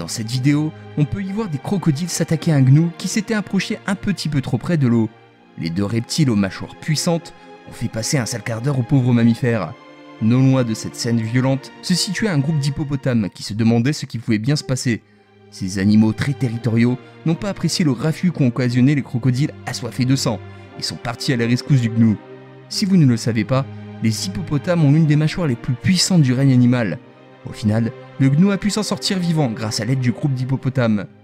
Dans cette vidéo, on peut y voir des crocodiles s'attaquer à un gnou qui s'était approché un petit peu trop près de l'eau. Les deux reptiles aux mâchoires puissantes ont fait passer un sale quart d'heure aux pauvres mammifères. Non loin de cette scène violente se situait un groupe d'hippopotames qui se demandaient ce qui pouvait bien se passer. Ces animaux très territoriaux n'ont pas apprécié le raffut qu'ont occasionné les crocodiles assoiffés de sang et sont partis à la rescousse du gnou. Si vous ne le savez pas, les hippopotames ont l'une des mâchoires les plus puissantes du règne animal. Au final, le gnou a pu s'en sortir vivant grâce à l'aide du groupe d'hippopotames.